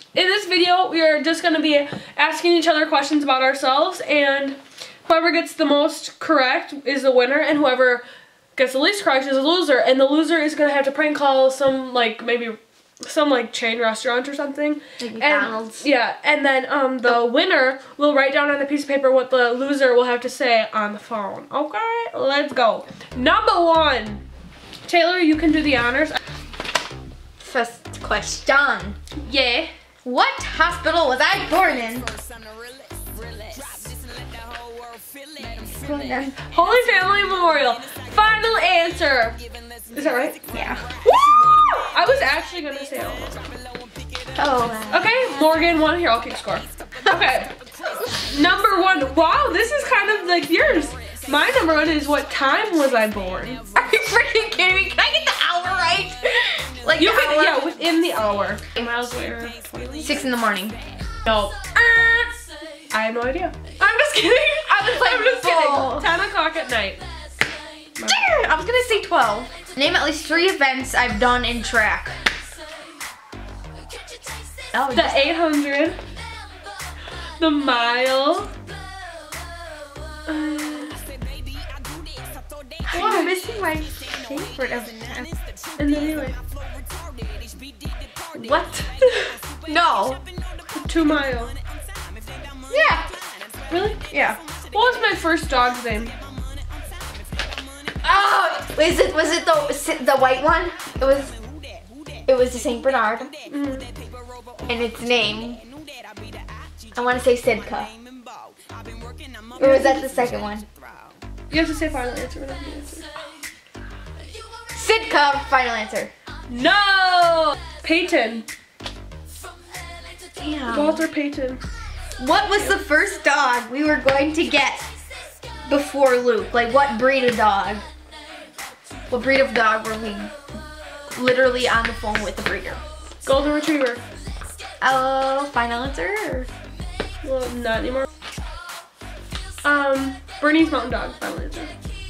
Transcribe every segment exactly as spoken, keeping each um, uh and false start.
in this video, we are just going to be asking each other questions about ourselves, and whoever gets the most correct is the winner, and whoever gets the least correct is a loser, and the loser is going to have to prank call some, like, maybe some, like, chain restaurant or something. Like McDonald's. And, yeah, and then um, the winner will write down on a piece of paper what the loser will have to say on the phone. Okay, let's go. Number one. Taylor, you can do the honors. First question. Yeah. What hospital was I born in? Holy Family Memorial. Final answer. Is that right? Yeah. Woo! I was actually gonna say it. Oh. Okay, Morgan won. Here, I'll keep score. Okay. Number one. Wow, this is kind of like yours. My number one is what time was I born? Are you freaking kidding me? Can I get the hour right? Like you the can, hour? yeah, within the hour. Miles later. Six in the morning. No. I have no idea. I'm just kidding. I was like, I'm just full. kidding. Ten o'clock at night. I was gonna say twelve. Name at least three events I've done in track. Oh, the eight hundred. The mile. Uh, I'm missing my favorite event. and then anyway. What? No. Two mile. Yeah. Really? Yeah. What was my first dog's name? Oh, was it was it the the white one? It was it was the Saint Bernard, Mm. and its name, I want to say Sidka. Or was that the second one? You have to say final answer. Whatever the answer. Sidka. Final answer. No. Peyton. Damn. Walter Payton. What was the first dog we were going to get before Luke? Like, what breed of dog? What breed of dog were we literally on the phone with the breeder? Golden Retriever. Oh, final answer? Well, not anymore. Um, Bernese Mountain Dog. Final answer.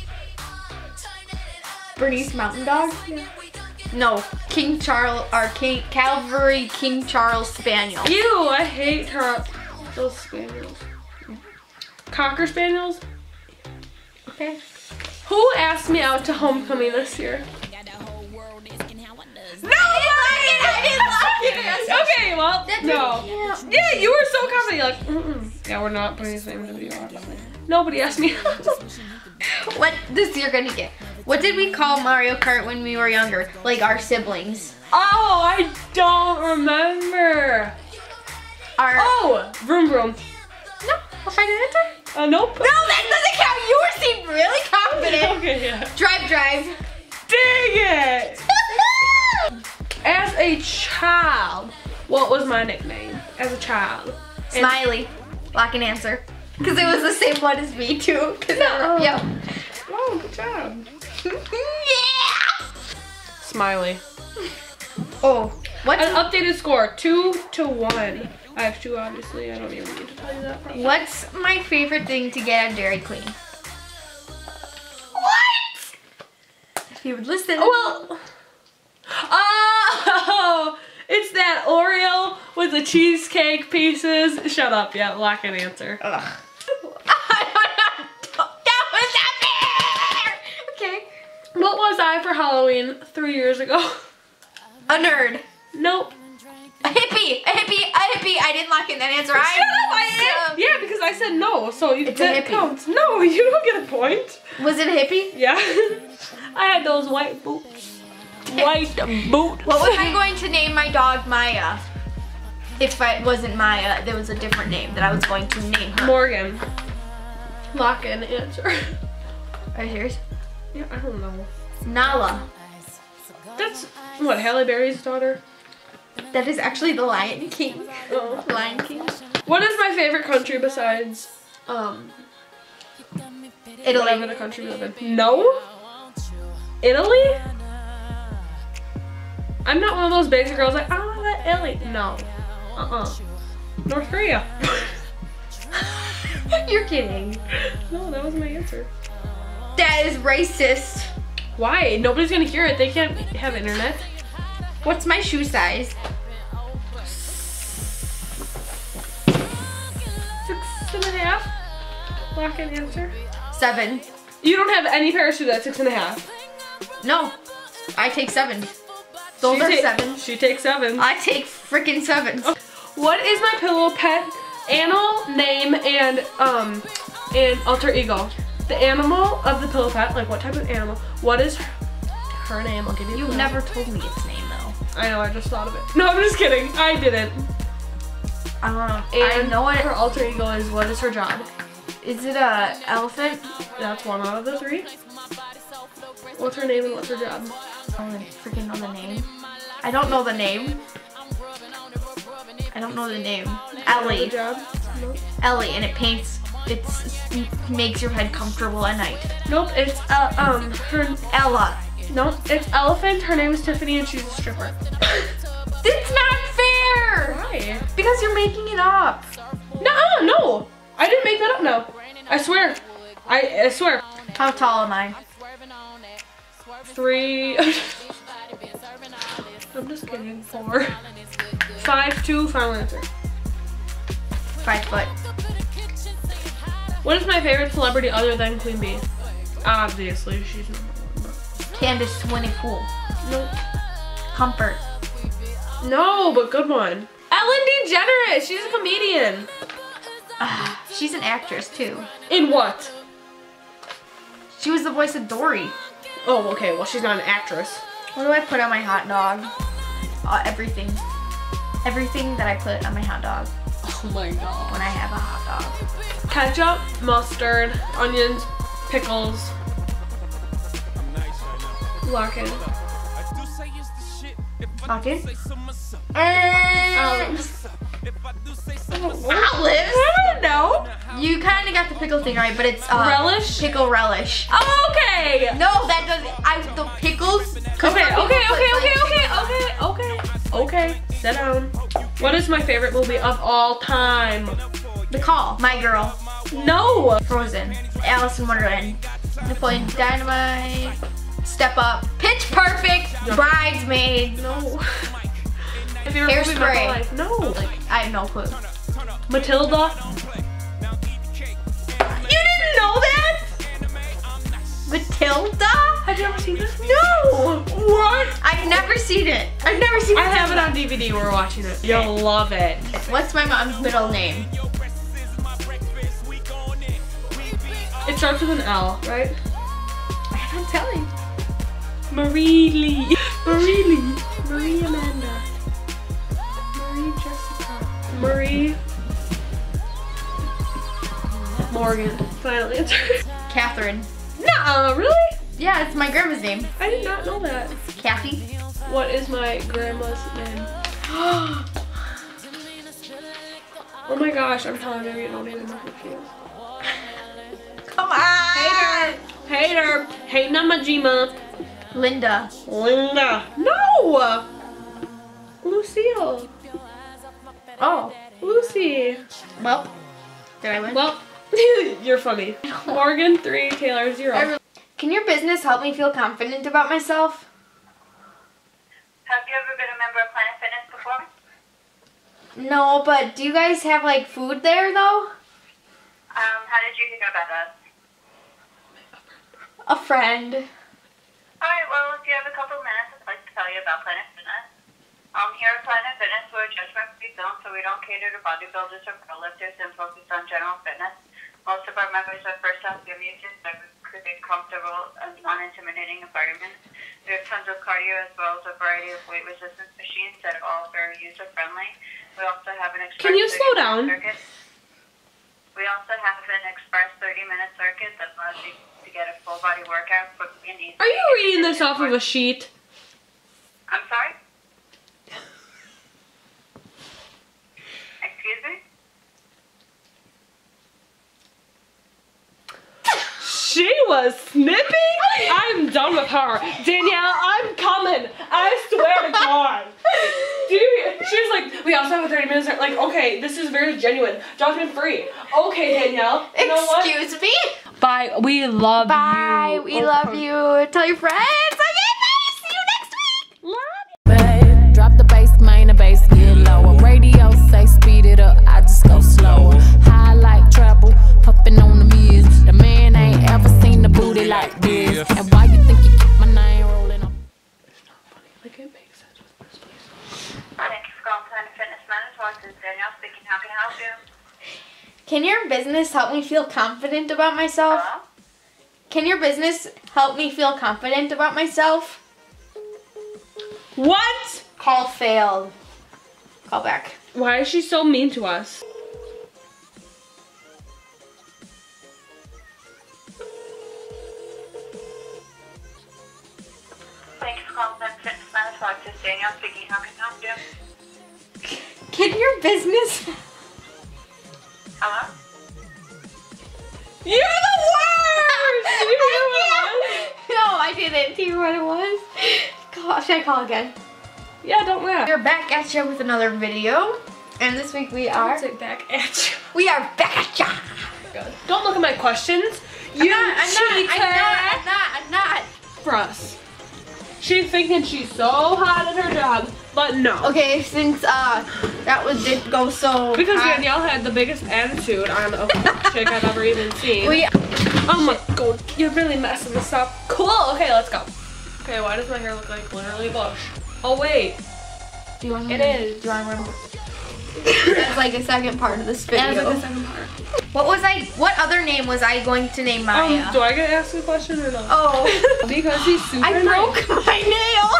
Bernese Mountain Dog? Yeah. No, King Charles, or King Calvary King Charles Spaniel. Ew, I hate her. Those spaniels. Cocker Spaniels? Okay. Who asked me out to homecoming this year? No, I didn't like it. Okay, well, That no. didn't count. Yeah, you were so confident. You're like, mm-mm. Yeah, we're not putting his name in the video, obviously. Nobody asked me. What this you're gonna get? What did we call Mario Kart when we were younger? Like our siblings. Oh, I don't remember. Our Oh, vroom vroom. no, I'll find an answer. Uh, nope. No, that doesn't count. You were seemed really confident. Okay, yeah. Drive, drive. Dang it! As a child, what was my nickname as a child? And Smiley. Lock and answer. Because it was the same one as me too. No. Yep. Oh, good job. Yeah. Smiley. Oh, what's An updated score, two to one. I have two, obviously. I don't even need to tell you that. Probably. what's my favorite thing to get at Dairy Queen? What? If you would listen. Well, oh, it's that Oreo with the cheesecake pieces. Shut up, yeah, lock and answer. Ugh. I don't know. That was not fair. Okay. What was I for Halloween three years ago? A nerd. Nope. A hippie. A hippie. A hippie. I didn't lock in that answer. Shut I up, I am. Yeah, because I said no, so you, It's a that hippie. counts. No, you don't get a point. Was it a hippie? Yeah. I had those white boots. White boots. What was I going to name my dog Maya? If it wasn't Maya, there was a different name that I was going to name her. Morgan. Lock and answer. Are you serious? Yeah, I don't know. Nala. That's, what, Halle Berry's daughter? That is actually the Lion King. Oh. Lion King. What is my favorite country besides, um, Italy. whatever the country we live in? No? Italy? I'm not one of those basic girls like, oh, that Italy. No. Uh-uh. North Korea. You're kidding. No, that was my answer. That is racist. Why? Nobody's gonna hear it. They can't have internet. What's my shoe size? Lock in answer. Seven. You don't have any pair of shoes at six and a half. No, I take seven. Those she are ta seven. She takes seven. I take freaking sevens. Okay. What is my pillow pet animal name and um and alter ego? The animal of the pillow pet, like what type of animal? What is her, her name? I'll give you. You've never told me its name though. I know. I just thought of it. No, I'm just kidding. I didn't. Um, And I know what her alter ego is. What is her job? Is it a elephant? That's one out of the three. What's her name and what's her job? I don't freaking know the name. I don't know the name. I don't know the name. Ellie. Her job? Nope. Ellie, and it paints. It's it makes your head comfortable at night. Nope. It's uh, um her. Ella. Nope. It's elephant. Her name is Tiffany, and she's a stripper. It's not fair. Why? Because you're making it up. Nuh-uh, no. I didn't make that up. No. I swear. I I swear. How tall am I? Three. I'm just kidding. Four. Five, two, final answer. Five foot. What is my favorite celebrity other than Queen Bee? Obviously, she's number one. Candace Winnie Pool. Nope. Comfort. No, but good one. Ellen DeGeneres. She's a comedian. Uh, she's an actress too. In what? She was the voice of Dory. Oh, okay. Well, she's not an actress. What do I put on my hot dog? Uh, everything. Everything that I put on my hot dog. Oh my god. When I have a hot dog. Ketchup, mustard, onions, pickles. Lock in. Lock in? Olives. Olives? I don't know. You kind of got the pickle thing right, but it's uh, Relish? Pickle relish. Oh, okay. No, that doesn't. I the pickles. Okay, okay, okay, okay, okay, okay, okay, okay. Sit down. What is my favorite movie of all time? The Call. My Girl. No. Frozen. Alice in Wonderland. Napoleon Dynamite. Step Up. Pitch Perfect. No. Bridesmaids. No. My favorite movie of my whole life. No. Like, I have no clue. Matilda. You didn't know that? Matilda? Have you ever seen this? No. What? I've never seen it. I've never seen it. I have it on D V D. We're watching it. You'll love it. What's my mom's middle name? It starts with an L, right? I'm not telling. Marie Lee. Marie Lee. Marie Amanda. Marie Jessica. Marie Morgan. Final answer. Catherine. Nuh-uh, really? Yeah, it's my grandma's name. I did not know that. Kathy. What is my grandma's name? Oh my gosh, I'm telling you, you don't even know who she is. Come on. Hater. Hater. Hating on my G-Ma. Linda. Linda. No! Lucille. Oh. Lucy. Well, did I win? Well, you're funny. Morgan, three, Taylor, zero. Can your business help me feel confident about myself? Have you ever been a member of Planet Fitness before? No, but do you guys have like food there though? Um, how did you hear about us? A friend. Alright, well, if you have a couple of minutes, I'd like to tell you about Planet Fitness. Um, here at Planet Fitness, we're a judgment-free zone, so we don't cater to bodybuilders or powerlifters and focus on general fitness. Most of our members are first-time gym users that create comfortable and non-intimidating environment. We have tons of cardio as well as a variety of weight resistance machines that are all very user-friendly. We also have an express Can you slow down? circuit. We also have an express thirty-minute circuit that allows you to get a full-body workout quickly and easily. Are you reading this off of a sheet? I'm sorry? Excuse me? She was snippy? I'm done with her. Danielle, I'm coming. I swear to God. Dude, she was like, we also have a thirty minutes. Like, okay, this is very genuine. Judgment free. Okay, Danielle. You know what? Excuse me? Bye. We love Bye. you. We Okay. love you. Tell your friends. Okay, bye. See you next week. Love you. Drop the bass, main the bass, get lower. Radio say speed it up, I just go slower. High like treble, puffin' on the mirror. Fox, this is Danielle speaking. How can I help you? Can your business help me feel confident about myself? Hello? Can your business help me feel confident about myself? What? Call failed. Call back. Why is she so mean to us? Thank you for calling Planet Fitness Fox, this is Danielle speaking. How can I help you? Can your business... Hello? You're the worst! Did you hear what it was? No, I didn't hear what it was. Call, should I call again? Yeah, don't laugh. We're back at you with another video. And this week we are... Don't say back at you. We are back at ya! Good. Don't look at my questions. I'm You not, I'm not, cheater. I'm not, I'm not, I'm not. For us. She's thinking she's so hot at her job, but no. Okay, since uh that was did go so Because hot, Danielle had the biggest attitude on a chick I've ever even seen. we Oh my god, you're really messing this up. Cool, okay, let's go. Okay, why does my hair look like literally a bush? Oh wait, do you want it is. Do you want to run? That's like the second part of this video. That's like the second part. What was I? What other name was I going to name Maya? Um, do I get to ask a question or no? Oh, Because he's super I broke nice. my nail.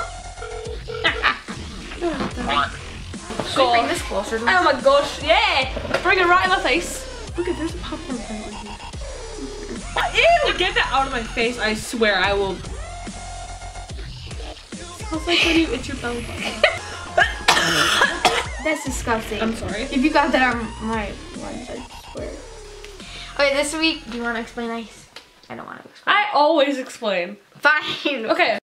Go. Bring this closer to me. Oh my gosh, yeah! Bring it right in my face. Look at, there's a popcorn plant right here. Ew! Get that out of my face, I swear I will. Smells like when you itch your belly button. That's disgusting. I'm sorry. If you got that on my ones, I swear. Okay, this week, do you want to explain ice? I don't want to explain. I always explain. Fine. Okay.